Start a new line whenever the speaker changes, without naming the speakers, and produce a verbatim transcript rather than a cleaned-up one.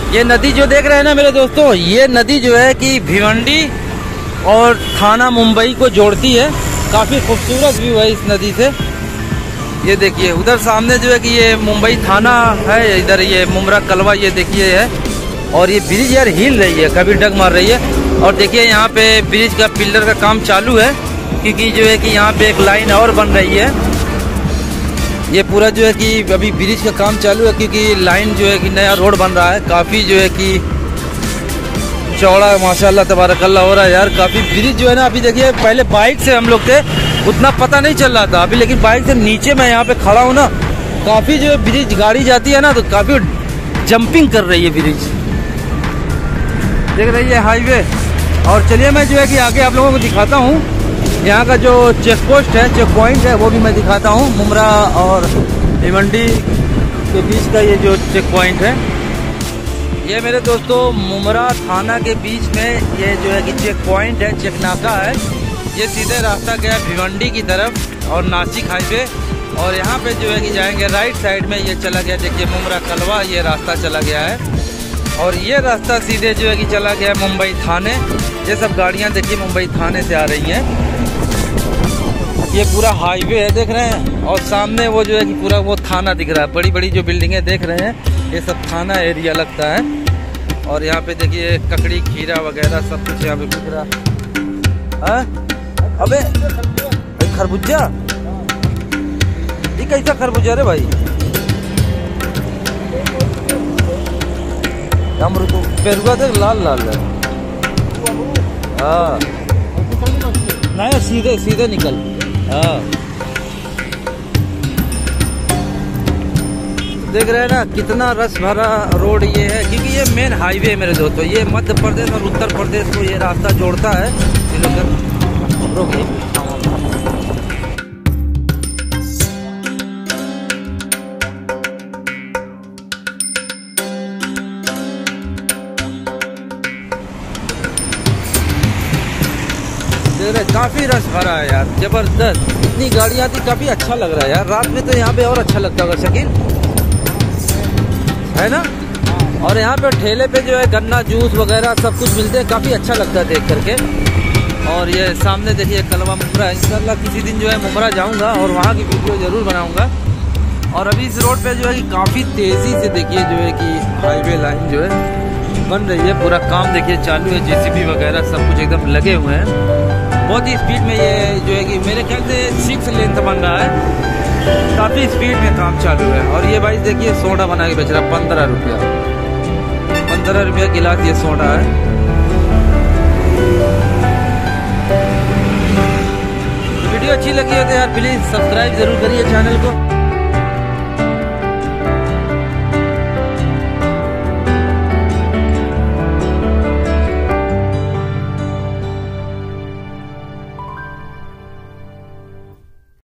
ये नदी जो देख रहे हैं ना मेरे दोस्तों, ये नदी जो है कि भिवंडी और थाना मुंबई को जोड़ती है। काफ़ी खूबसूरत व्यू है इस नदी से। ये देखिए उधर सामने जो है कि ये मुंबई थाना है, इधर ये मुमरा कलवा ये देखिए है। और ये ब्रिज यार हिल रही है, कभी डग मार रही है। और देखिए यहाँ पे ब्रिज का पिलर का काम चालू है, क्योंकि जो है कि यहाँ पे एक लाइन और बन रही है। ये पूरा जो है कि अभी ब्रिज का काम चालू है, क्योंकि लाइन जो है कि नया रोड बन रहा है। काफ़ी जो है कि चौड़ा माशाल्लाह तबारकल्लाह हो रहा है यार। काफ़ी ब्रिज जो है ना, अभी देखिए पहले बाइक से हम लोग थे उतना पता नहीं चल रहा था अभी, लेकिन बाइक से नीचे मैं यहाँ पे खड़ा हूँ ना, काफ़ी जो है ब्रिज गाड़ी जाती है ना तो काफ़ी जंपिंग कर रही है ब्रिज, देख रही है हाईवे। और चलिए मैं जो है कि आगे आप लोगों को दिखाता हूँ यहाँ का जो चेक पोस्ट है, चेक पॉइंट है, वो भी मैं दिखाता हूँ। मुमरा और भिवंडी के बीच का ये जो चेक पॉइंट है, ये मेरे दोस्तों मुमरा थाना के बीच में ये जो है कि चेक पॉइंट है, चेक नाका है। ये सीधे रास्ता गया भिवंडी की तरफ और नासिक हाईवे। और यहाँ पे जो है कि जाएंगे राइट साइड में, ये चला गया देखिए मुमरा कलवा, ये रास्ता चला गया है। और ये रास्ता सीधे जो है कि चला गया मुंबई थाने। ये सब गाड़ियाँ देखिए मुंबई थाने से आ रही हैं। ये पूरा हाईवे है देख रहे हैं, और सामने वो जो है कि पूरा वो थाना दिख रहा है। बड़ी बड़ी जो बिल्डिंगें देख रहे हैं ये सब थाना एरिया लगता है। और यहाँ पे देखिए ककड़ी खीरा वगैरह सब कुछ यहाँ पे बिक रहा है। अबे खरबूजा, ये कैसा खरबूजा रे भाई? अमरूद पेरुआ देख लाल लाल है। हाँ नहीं सीधे सीधे निकल। हाँ देख रहे हैं ना कितना रस भरा रोड ये है, क्योंकि ये मेन हाईवे है मेरे दोस्तों। ये मध्य प्रदेश और उत्तर प्रदेश को ये रास्ता जोड़ता है। काफी रस भरा है यार, जबरदस्त। इतनी गाड़ियाँ थी, काफी अच्छा लग रहा है यार। रात में तो यहाँ पे और अच्छा लगता होगा शकील, है ना। और यहाँ पे ठेले पे जो है गन्ना जूस वगैरह सब कुछ मिलते हैं, काफी अच्छा लगता है देख करके। और ये सामने देखिए कलवा मुमरा, इंशाल्लाह किसी दिन जो है मुमरा जाऊँगा और वहाँ की वीडियो जरूर बनाऊँगा। और अभी इस रोड पे जो है कि काफी तेजी से देखिए जो है कि हाईवे लाइन जो है बन रही है। पूरा काम देखिए चालू है, जेसीबी वगैरह सब कुछ एकदम लगे हुए हैं। बहुत ही स्पीड में ये जो है कि मेरे ख्याल से सिक्स लेंथ बन रहा है, काफ़ी स्पीड में काम चालू है। और ये भाई देखिए सोडा बना के बेच रहा है, पंद्रह रुपया पंद्रह रुपया गिलास ये सोडा है। तो वीडियो अच्छी लगी हो तो यार प्लीज़ सब्सक्राइब जरूर करिए चैनल को।